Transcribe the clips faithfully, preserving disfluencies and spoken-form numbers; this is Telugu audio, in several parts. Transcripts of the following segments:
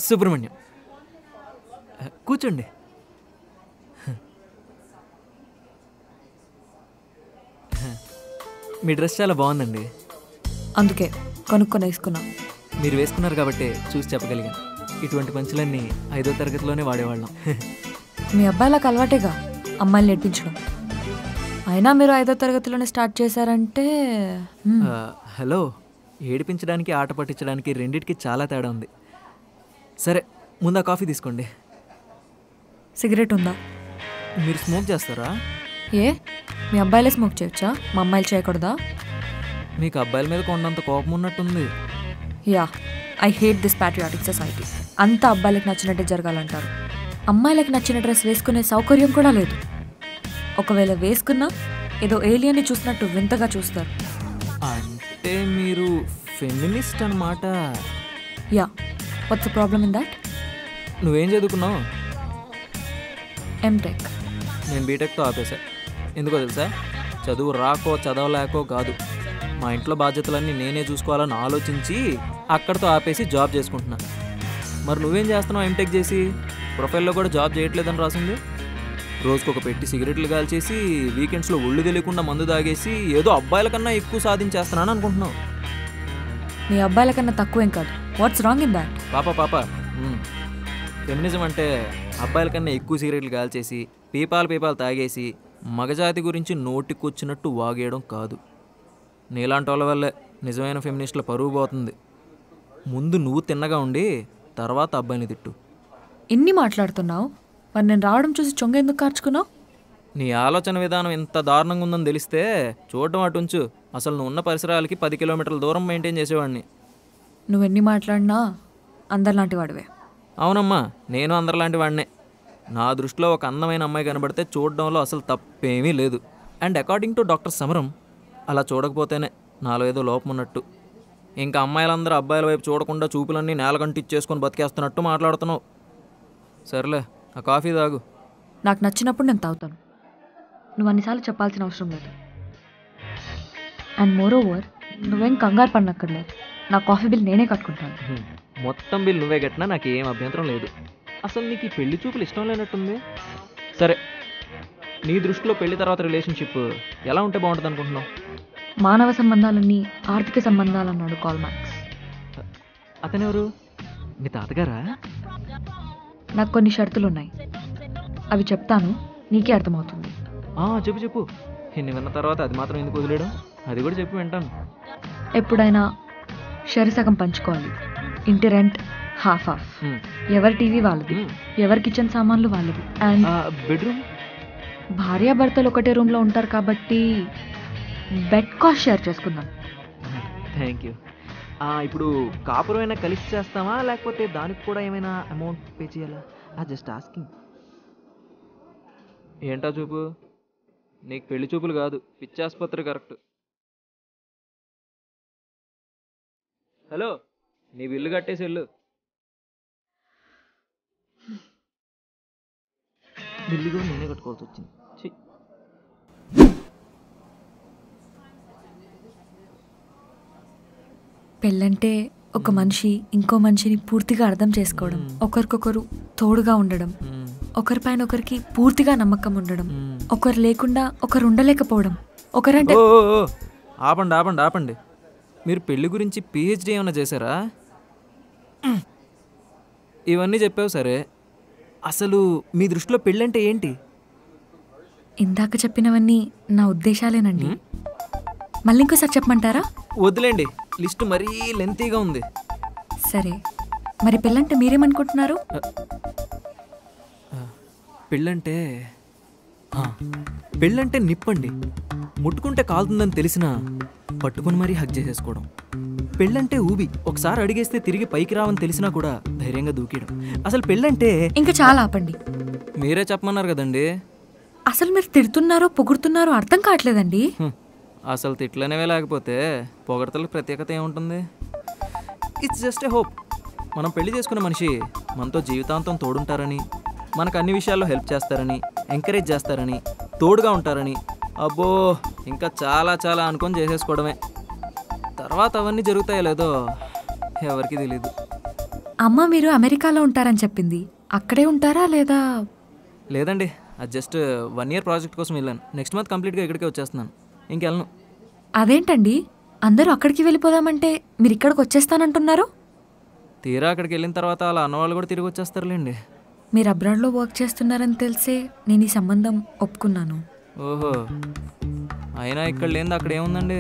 సుబ్రహ్మణ్యం. కూర్చోండి. మీ డ్రెస్ చాలా బాగుందండి. అందుకే కొనుక్కొని వేసుకున్నాం. మీరు వేసుకున్నారు కాబట్టి చూసి చెప్పగలిగాను. ఇటువంటి పంచులన్నీ ఐదో తరగతిలోనే వాడేవాళ్ళం. మీ అబ్బాయిలకు అలవాటేగా అమ్మాయిలు నేర్పించడం. అయినా మీరు ఐదో తరగతిలోనే స్టార్ట్ చేశారంటే. హలో, ఏడిపించడానికి ఆట పట్టించడానికి రెండింటికి చాలా తేడా ఉంది. సరే, ముందు కాఫీ తీసుకోండి. సిగరెట్ ఉందా? మీరు స్మోక్ చేస్తారా? ఏ, మీ అబ్బాయిలే స్మోక్ చేయొచ్చా? మా అమ్మాయిలు చేయకూడదా? మీకు అబ్బాయిల మీద కొండంత కోపం ఉన్నట్టుంది. Yeah, I hate this patriotic society. అంతా అబ్బాయిలకు నచ్చినట్టే జరగాలంటారు. అమ్మాయిలకు నచ్చిన డ్రెస్ వేసుకునే సౌకర్యం కూడా లేదు. ఒకవేళ వేసుకున్నా ఏదో ఏలియన్ని చూసినట్టు వింతగా చూస్తారు. అంటే మీరు ఫెమినిస్ట్ అన్నమాట. Yeah, what's the problem in that? నువ్వేం చదువుకున్నావు? ఎంటెక్. నేను బీటెక్తో ఆపేశా. ఎందుకో తెలుసా? చదువు రాకో చదవలేకో కాదు, మా ఇంట్లో బాధ్యతలన్నీ నేనే చూసుకోవాలని ఆలోచించి అక్కడితో ఆపేసి జాబ్ చేసుకుంటున్నా. మరి నువ్వేం చేస్తున్నావు? ఎంటెక్ చేసి ప్రొఫైల్లో కూడా జాబ్ చేయట్లేదని రాసింది. రోజుకొక పెట్టి సిగరెట్లు కాల్చేసి వీకెండ్స్లో ఒళ్ళు తెలియకుండా మందు తాగేసి ఏదో అబ్బాయిల కన్నా ఎక్కువ సాధించేస్తున్నాను అనుకుంటున్నావు. మీ అబ్బాయిల కన్నా తక్కువేం కాదు. What's wrong in that? పాప పాప ఫెమినిజం అంటే అబ్బాయిల కన్నా ఎక్కువ సిగరెట్లు కాల్చేసి పీపాలు పీపాలు తాగేసి మగజాతి గురించి నోటికొచ్చినట్టు వాగేయడం కాదు. నీలాంటి వాళ్ళ వల్లే నిజమైన ఫెమినిస్టుల పరువు పోతుంది. ముందు నువ్వు తిన్నగా ఉండి తర్వాత అబ్బాయిని తిట్టు. ఎన్ని మాట్లాడుతున్నావు? మరి నేను రావడం చూసి చొంగ ఎందుకు కార్చుకున్నావు? నీ ఆలోచన విధానం ఎంత దారుణంగా ఉందని తెలిస్తే చూడడం అటుంచు, అసలు నువ్వు ఉన్న పరిసరాలకి పది కిలోమీటర్ల దూరం మెయింటైన్ చేసేవాడిని. నువ్వెన్ని మాట్లాడినా అందరిలాంటి వాడివే. అవునమ్మా, నేను అందరిలాంటి వాడినే. నా దృష్టిలో ఒక అందమైన అమ్మాయి కనబడితే చూడడంలో అసలు తప్పేమీ లేదు. అండ్ అకార్డింగ్ టు డాక్టర్ సమరం, అలా చూడకపోతేనే నాలో ఏదో లోపం ఉన్నట్టు. ఇంకా అమ్మాయిలందరూ అబ్బాయిల వైపు చూడకుండా చూపులన్నీ నేలగంటిచ్చేసుకొని బతికేస్తున్నట్టు మాట్లాడుతున్నావు. సర్లే, ఆ కాఫీ తాగు. నాకు నచ్చినప్పుడు నేను తాగుతాను. నువ్వు అన్నిసార్లు చెప్పాల్సిన అవసరం లేదు. అండ్ మోర్ ఓవర్, నువ్వేం కంగారు పడినక్కర్లేదు. నా కాఫీ బిల్ నేనే కట్టుకుంటాను. మొత్తం బిల్ నువ్వే కట్టినా నాకు ఏం అభ్యంతరం లేదు. అసలు నీకు ఈ పెళ్లి చూపులు ఇష్టం లేనట్టుంది. సరే, నీ దృష్టిలో పెళ్లి తర్వాత రిలేషన్షిప్ ఎలా ఉంటే బాగుంటుంది అనుకుంటున్నావు? మానవ సంబంధాలన్నీ ఆర్థిక సంబంధాలు అన్నాడు కాల్ మార్క్స్. అతనెవరు? మీ తాతగారా? నాకు కొన్ని షరతులు ఉన్నాయి, అవి చెప్తాను, నీకే అర్థమవుతుంది. చెప్పు చెప్పు. ఇన్ని విన్న తర్వాత అది మాత్రం ఎందుకు వదిలేయడం? అది కూడా చెప్పి వింటాను. ఎప్పుడైనా షరి సగం పంచుకోవాలి. ఇంటి రెంట్ హాఫ్ హాఫ్. ఎవరి టీవీ వాళ్ళది, ఎవరి కిచెన్ సామాన్లు వాళ్ళవి. అండ్ బెడ్రూమ్ భార్యాభర్తలు ఒకటే రూమ్లో ఉంటారు కాబట్టి బెడ్ కాస్ట్ షేర్ చేసుకుందాం. Thank you. ఇప్పుడు కాపురమైనా కలిసి చేస్తామా లేకపోతే దానికి కూడా ఏమైనా అమౌంట్ పే చేయాలా? Just asking. ఏంటా చూపు? నీకు పెళ్లి చూపులు కాదు, పిచ్చి ఆసుపత్రి కరెక్ట్. హలో, నీ బిల్లు కట్టేసి వెళ్ళు. బిల్లు కూడా నేనే కట్టుకోవాల్సి వచ్చింది. పెళ్ళంటే ఒక మనిషి ఇంకో మనిషిని పూర్తిగా అర్థం చేసుకోవడం, ఒకరికొకరు తోడుగా ఉండడం, ఒకరిపైన ఒకరికి పూర్తిగా నమ్మకం ఉండడం, ఒకరు లేకుండా ఒకరు ఉండలేకపోవడం. ఒకరంటే ఆపండి ఆపండి ఆపండి. మీరు పెళ్లి గురించి పిహెచ్డీ ఏమైనా చేశారా? ఇవన్నీ చెప్పావు సరే, అసలు మీ దృష్టిలో పెళ్ళంటే ఏంటి? ఇందాక చెప్పినవన్నీ నా ఉద్దేశాలేనండి. మళ్ళీ ఇంకోసారి చెప్పమంటారా? వదిలేండి, లిస్ట్ మరీ లెంతీగా ఉంది. సరే, మరి పెళ్ళంటే మీరేమనుకుంటున్నారు? పెళ్ళంటే పెళ్ళంటే నిప్పండి. ముట్టుకుంటే కాలుతుందని తెలిసినా పట్టుకుని మరీ హగ్ చేసేసుకోవడం. పెళ్ళంటే ఊబి, ఒకసారి అడిగేస్తే తిరిగి పైకి రావని తెలిసినా కూడా ధైర్యంగా దూకేయడం. అసలు పెళ్ళంటే ఇంకా చాలా ఆపండి. మీరే చెప్పమన్నారు కదండి. అసలు మీరు తిడుతున్నారో పొగుడుతున్నారో అర్థం కావట్లేదండి. అసలు తిట్లనేవే లేకపోతే పొగడతలకు ప్రత్యేకత ఏముంటుంది? It's just a hope. మనం పెళ్లి చేసుకున్న మనిషి మనతో జీవితాంతం తోడుంటారని, మనకు అన్ని విషయాల్లో హెల్ప్ చేస్తారని, ఎంకరేజ్ చేస్తారని, తోడుగా ఉంటారని, అబ్బో ఇంకా చాలా చాలా అనుకొని చేసేసుకోవడమే. తర్వాత అవన్నీ జరుగుతాయో లేదో ఎవరికి తెలీదు. అమ్మ మీరు అమెరికాలో ఉంటారని చెప్పింది. అక్కడే ఉంటారా లేదా? లేదండి, అది జస్ట్ వన్ ఇయర్ ప్రాజెక్ట్ కోసం వెళ్ళాను. నెక్స్ట్ మంత్ కంప్లీట్గా ఇక్కడికే వచ్చేస్తున్నాను. ఇంకెళ్ళను. అదేంటండి అందరూ అక్కడికి వెళ్ళిపోదామంటే మీరు ఇక్కడికి వచ్చేస్తానంటున్నారు? తీరా అక్కడికి వెళ్ళిన తర్వాత అలా అన్నవాళ్ళు కూడా తిరిగి వచ్చేస్తారులేండి. మీరు అబ్రాడ్లో వర్క్ చేస్తున్నారని తెలిసే నేను ఈ సంబంధం ఒప్పుకున్నాను. ఓహో, అయినా ఇక్కడ లేనిది అక్కడ ఏముందండి?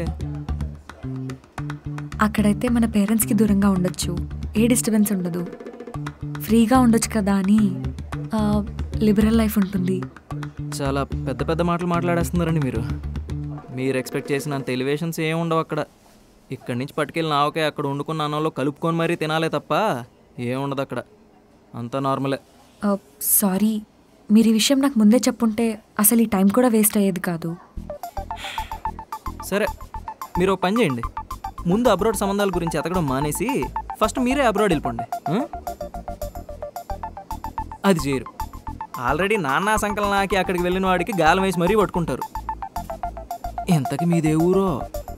అక్కడైతే మన పేరెంట్స్కి దూరంగా ఉండొచ్చు, ఏ డిస్టర్బెన్స్ ఉండదు, ఫ్రీగా ఉండొచ్చు కదా అని. లిబరల్ లైఫ్ ఉంటుంది. చాలా పెద్ద పెద్ద మాటలు మాట్లాడేస్తున్నారండి మీరు. మీరు ఎక్స్పెక్ట్ చేసినంత ఎలివేషన్స్ ఏమి ఉండవు అక్కడ. ఇక్కడి నుంచి పట్టుకెళ్ళి నావకే అక్కడ వండుకున్న అన్నంలో కలుపుకొని మరీ తినాలే తప్ప ఏముండదు అక్కడ. అంతా నార్మలే. సారీ, మీరు ఈ విషయం నాకు ముందే చెప్పుంటే అసలు ఈ టైం కూడా వేస్ట్ అయ్యేది కాదు. సరే, మీరు ఒక పని చేయండి. ముందు అబ్రాడ్ సంబంధాల గురించి ఎతకడం మానేసి ఫస్ట్ మీరే అబ్రాడ్ వెళ్ళిపోండి. అది చేయరు. ఆల్రెడీ నాన్న సంకలనాకి అక్కడికి వెళ్ళిన వాడికి గాలం వేసి మరీ పట్టుకుంటారు. ఎంతకి మీదే ఊరో?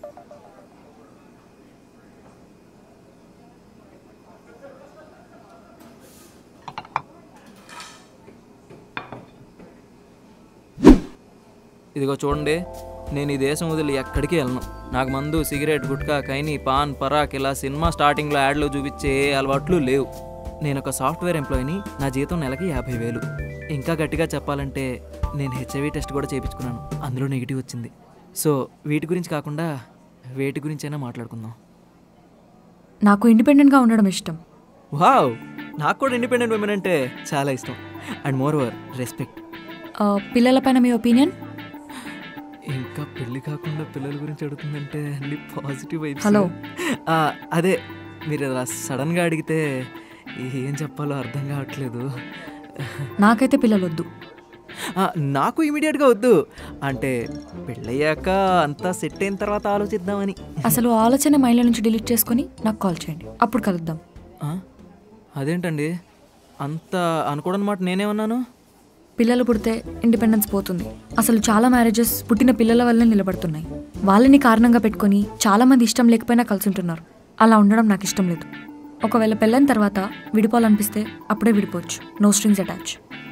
ఇదిగో చూడండి, నేను ఈ దేశం వదిలి ఎక్కడికి వెళ్ళను. నాకు మందు, సిగరెట్, గుట్కా, కైని, పాన్, పరాక్ ఇలా సినిమా స్టార్టింగ్లో యాడ్లో చూపించే అలవాట్లు లేవు. నేను ఒక సాఫ్ట్వేర్ ఎంప్లాయీని. నా జీతం నెలకి యాభై వేలు. ఇంకా గట్టిగా చెప్పాలంటే నేను హెచ్ఐవి టెస్ట్ కూడా చేయించుకున్నాను, అందులో నెగిటివ్ వచ్చింది. సో వీటి గురించి కాకుండా వేటి గురించి అయినా మాట్లాడుకుందాం. నాకు ఇండిపెండెంట్గా ఉండడం ఇష్టం. వావ్, నాకు కూడా ఇండిపెండెంట్ విమెన్ అంటే చాలా ఇష్టం. And moreover respect. పిల్లలపైన మీ ఒపీనియన్? ఇంకా పెళ్లి కాకుండా పిల్లల గురించి అడుగుతుందంటే అన్ని పాజిటివ్ వైబ్స్. హలో, అదే మీరు అలా సడన్గా అడిగితే ఏం చెప్పాలో అర్థం కావట్లేదు. నాకైతే పిల్లలు వద్దు. నాకు ఇమీడియట్గా వద్దు, అంటే పెళ్ళయ్యాక అంతా సెట్ అయిన తర్వాత ఆలోచిద్దామని. అసలు ఆలోచన మైండ్లో నుంచి డిలీట్ చేసుకుని నాకు కాల్ చేయండి, అప్పుడు కలుద్దాం. అదేంటండి అంత అనుకోవడం మాట? నేనేమన్నాను? పిల్లలు పుడితే ఇండిపెండెన్స్ పోతుంది. అసలు చాలా మ్యారేజెస్ పుట్టిన పిల్లల వల్లనే నిలబడుతున్నాయి. వాళ్ళని కారణంగా పెట్టుకొని చాలా మంది ఇష్టం లేకపోయినా కలిసి ఉంటున్నారు. అలా ఉండడం నాకు ఇష్టం లేదు. ఒకవేళ పెళ్ళైన తర్వాత విడిపోవాలనిపిస్తే అప్పుడే విడిపోవచ్చు, నో స్ట్రింగ్స్ అటాచ్.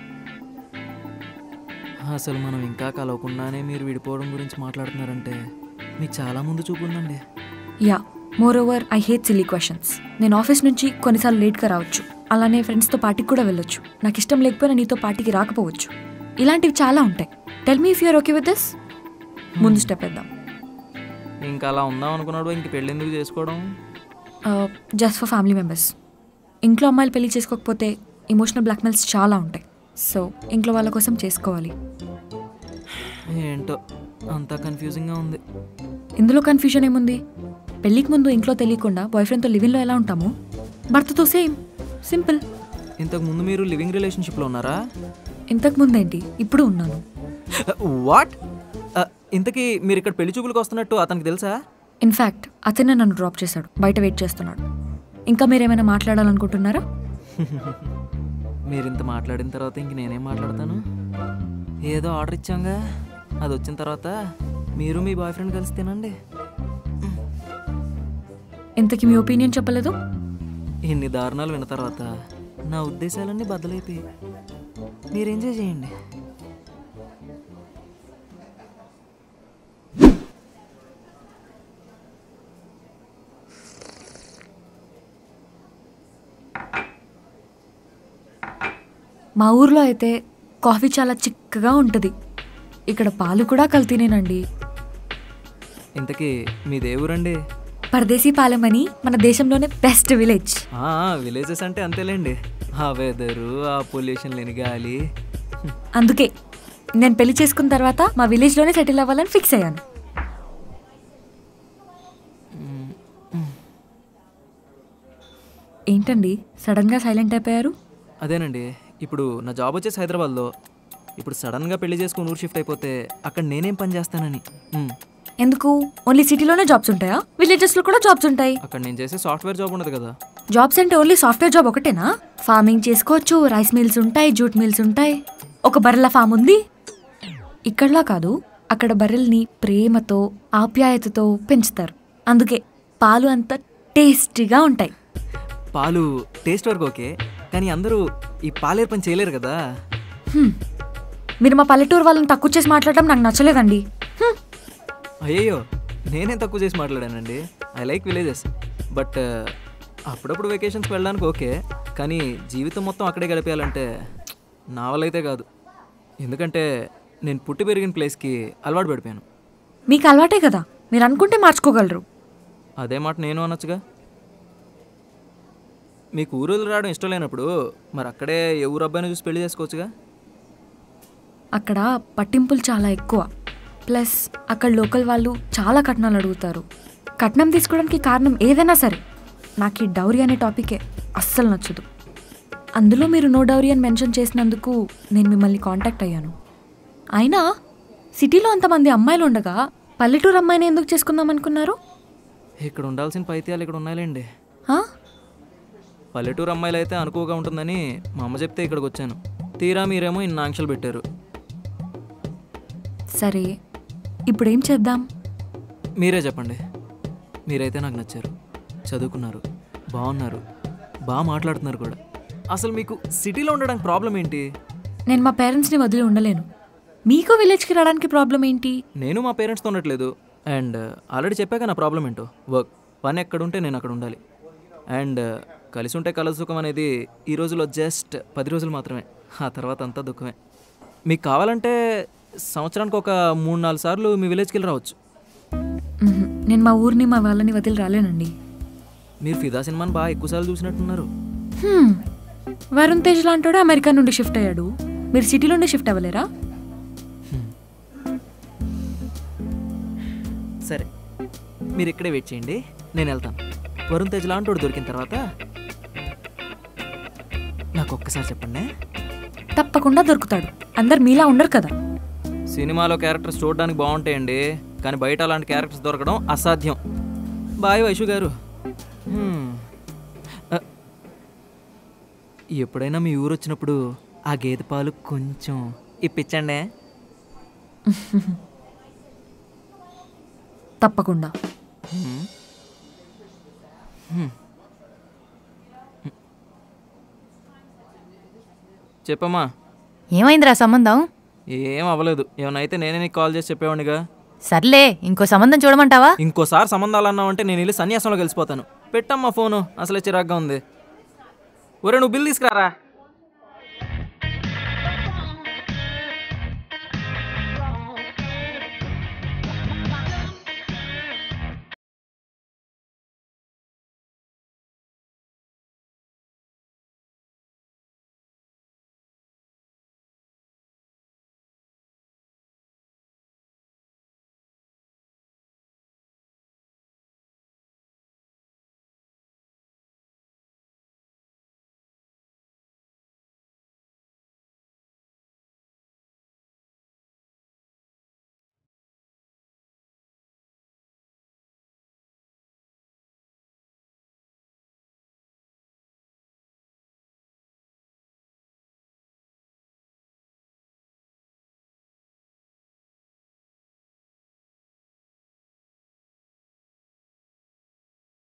అసలు మనం ఇంకా కలవకుండానే మీరు విడిపోవడం గురించి మాట్లాడుతున్నారంటే మీకు చాలా ముందు చూపు ఉందండి. Yeah, moreover I hate silly questions. నేను ఆఫీస్ నుంచి కొన్నిసార్లు లేట్గా రావచ్చు, అలానే ఫ్రెండ్స్తో పార్టీకి కూడా వెళ్ళొచ్చు. నాకు ఇష్టం లేకపోయినా నీతో పార్టీకి రాకపోవచ్చు. ఇలాంటివి చాలా ఉంటాయి. Tell me if you're okay with this. ముందు స్టెప్ వేద్దాం. ఇంకా అలా ఉందాం అనుకున్నాడు, ఇంక పెళ్ళి ఎందుకు చేసుకోవడం? Just for family members. ఇంట్లో అమ్మాయిలు పెళ్లి చేసుకోకపోతే ఇమోషనల్ బ్లాక్మెయిల్స్ చాలా ఉంటాయి. సో ఇంట్లో వాళ్ళ కోసం చేసుకోవాలి. ఏంటో అంతా కన్ఫ్యూజింగ్గా ఉంది. ఇందులో కన్ఫ్యూజన్ ఏముంది? పెళ్ళికి ముందు ఇంట్లో తెలియకుండా బాయ్ ఫ్రెండ్తో లివింగ్లో ఎలా ఉంటాము, భర్తతో సేమ్, సింపుల్. ఇంతకు ముందు మీరు లివింగ్ రిలేషన్షిప్లో ఉన్నారా? ఇంతకు ముందు ఏంటి, ఇప్పుడు ఉన్నాను. వాట్? ఇంతకీ మీరు ఇక్కడ పెళ్లి చూపులకు వస్తున్నట్టు అతనికి తెలుసా? ఇన్ఫ్యాక్ట్ అతనే నన్ను డ్రాప్ చేశాడు, బయట వెయిట్ చేస్తున్నాడు. ఇంకా మీరేమైనా మాట్లాడాలనుకుంటున్నారా? మీరు ఇంత మాట్లాడిన తర్వాత ఇంక నేనేం మాట్లాడతాను? ఏదో ఆర్డర్ ఇచ్చాంగా, అది వచ్చిన తర్వాత మీరు మీ బాయ్ ఫ్రెండ్ కలిసి తినండి. ఇంతకీ మీ ఒపీనియన్ చెప్పలేదు? ఇన్ని దారుణాలు విన్న తర్వాత నా ఉద్దేశాలన్నీ బద్దలైపోయి. మీరు ఎంజాయ్ చేయండి. మా ఊర్లో అయితే కాఫీ చాలా చిక్కగా ఉంటుంది. ఇక్కడ పాలు కూడా కల్తీనేనండి. ఇంతకీ మీ దేవురండి? పరదేశీ పాలెం అని మన దేశంలోనే బెస్ట్ విలేజ్. విలేజెస్ అంటే అంతేలేండి, ఆ వెదరు, ఆ పొల్యూషన్ లేని గాలి. అందుకే నేను పెళ్లి చేసుకున్న తర్వాత మా విలేజ్లోనే సెటిల్ అవ్వాలని ఫిక్స్ అయ్యాను. ఏంటండి సడన్గా సైలెంట్ అయిపోయారు? అదేనండి, ఇప్పుడు నా జాబ్ వచ్చేసి హైదరాబాద్లో. ఇప్పుడు సడన్గా పెళ్లి చేసుకుని ఊరు షిఫ్ట్ అయిపోతే అక్కడ నేనేం పని చేస్తానని. ఎందుకు? ఓన్లీ సిటీలోనే జాబ్స్ ఉంటాయా? విలేజెస్లో కూడా జాబ్స్ ఉంటాయి. అక్కడ నేను చేసే సాఫ్ట్వేర్ జాబ్ ఉండదు కదా. జాబ్స్ అంటే ఓన్లీ సాఫ్ట్వేర్ జాబ్ ఒకటేనా? ఫార్మింగ్ చేసుకోవచ్చు, రైస్ మిల్స్ ఉంటాయి, జూట్ మిల్స్ ఉంటాయి, ఒక బర్రెల ఫామ్ ఉంది. ఇక్కడలా కాదు, అక్కడ బర్రెల్ని ప్రేమతో ఆప్యాయతతో పెంచుతారు. అందుకే పాలు అంత టేస్టీగా ఉంటాయి. పాలు టేస్ట్ వరకు ఓకే, కానీ అందరూ ఈ పాలేరు పని చేయలేరు కదా. హ్మ్. మీరు మా పల్లెటూరు వాళ్ళని తక్కువ చేసి మాట్లాడటం నాకు నచ్చలేదండి. హ్మ్. అయ్యయ్యో, నేనేం తక్కువ చేసి మాట్లాడానండి. ఐ లైక్ విలేజెస్, బట్ అప్పుడప్పుడు వెకేషన్స్కి వెళ్ళడానికి ఓకే, కానీ జీవితం మొత్తం అక్కడే గడిపేయాలంటే నా వల్ల అయితే కాదు. ఎందుకంటే నేను పుట్టి పెరిగిన ప్లేస్కి అలవాటు పడిపోయాను. మీకు అలవాటే కదా, మీరు అనుకుంటే మార్చుకోగలరు. అదే మాట నేను అనొచ్చుగా. మీకు ఊరు రావడం ఇష్టం లేనప్పుడు మరి అక్కడే ఏ ఊరు అబ్బాయిని చూసి పెళ్లి చేసుకోవచ్చుగా. అక్కడ పట్టింపులు చాలా ఎక్కువ, ప్లస్ అక్కడ లోకల్ వాళ్ళు చాలా కట్నాలు అడుగుతారు. కట్నం తీసుకోవడానికి కారణం ఏదైనా సరే, నాకు ఈ డౌరీ అనే టాపికే అస్సలు నచ్చదు. అందులో మీరు నో డౌరీ అని మెన్షన్ చేసినందుకు నేను మిమ్మల్ని కాంటాక్ట్ అయ్యాను. అయినా సిటీలో అంతమంది అమ్మాయిలు ఉండగా పల్లెటూరు అమ్మాయిని ఎందుకు చేసుకుందాం అనుకున్నారు? ఇక్కడ ఉండాల్సిన పైత్యాలు ఇక్కడ ఉన్నాయిలేండి. ఆ? పల్లెటూరు అమ్మాయిలు అయితే అనుకోగా ఉంటుందని మా అమ్మ చెప్తే ఇక్కడికి వచ్చాను. తీరా మీరేమో ఇన్ని ఆంక్షలు పెట్టారు. సరే, ఇప్పుడేం చేద్దాం? మీరే చెప్పండి. మీరైతే నాకు నచ్చారు, చదువుకున్నారు, బాగున్నారు, బాగా మాట్లాడుతున్నారు కూడా. అసలు మీకు సిటీలో ఉండడానికి ప్రాబ్లం ఏంటి? నేను మా పేరెంట్స్ని వదిలి ఉండలేను. మీకు విలేజ్కి రావడానికి ప్రాబ్లం ఏంటి? నేను మా పేరెంట్స్తో ఉండట్లేదు, అండ్ ఆల్రెడీ చెప్పాక నా ప్రాబ్లం ఏంటో. వర్క్, పని ఎక్కడుంటే నేను అక్కడ ఉండాలి. అండ్ కలిసి ఉంటే కలదు సుఖం అనేది ఈ రోజులో జస్ట్ పది రోజులు మాత్రమే, ఆ తర్వాత అంతా దుఃఖమే. మీకు కావాలంటే సంవత్సరానికి ఒక మూడు నాలుగు సార్లు మీ విలేజ్కి వెళ్ళి రావచ్చు. నేను మా ఊరిని మా వాళ్ళని వదిలి రాలేనండి. మీరు ఫిదా సినిమాని బాగా ఎక్కువసార్లు చూసినట్టున్నారు. వరుణ్ తేజ్ లాంటోడు అమెరికా నుండి షిఫ్ట్ అయ్యాడు, మీరు సిటీ నుండి షిఫ్ట్ అవ్వలేరా? సరే, మీరు ఇక్కడే వెయిట్ చేయండి, నేను వెళ్తాను. వరుణ్ తేజ్ లాంటోడు దొరికిన తర్వాత నాకు ఒక్కసారి చెప్పండి. తప్పకుండా దొరుకుతాడు, అందరు మీలా ఉండరు కదా. సినిమాలో క్యారెక్టర్స్ చూడడానికి బాగుంటాయండి, కానీ బయట అలాంటి క్యారెక్టర్స్ దొరకడం అసాధ్యం. బాయ్ వైషు గారు. ఎప్పుడైనా మీ ఊరు వచ్చినప్పుడు ఆ గేదె పాలు కొంచెం ఇప్పించండి. తప్పకుండా. చెప్పమ్మా. ఏమైందిరా సంబంధం? ఏం అవ్వలేదు, ఏమైనా అయితే నేనే నీకు కాల్ చేసి చెప్పేవాడిగా. సర్లే, ఇంకో సంబంధం చూడమంటావా? ఇంకోసారి సంబంధాలు అన్నావంటే నేను వెళ్ళి సన్యాసంలో కలిసిపోతాను. పెట్టమ్మా ఫోను, అసలే చిరాగ్గా ఉంది. ఒరే, నువ్వు బిల్ తీసుకురారా.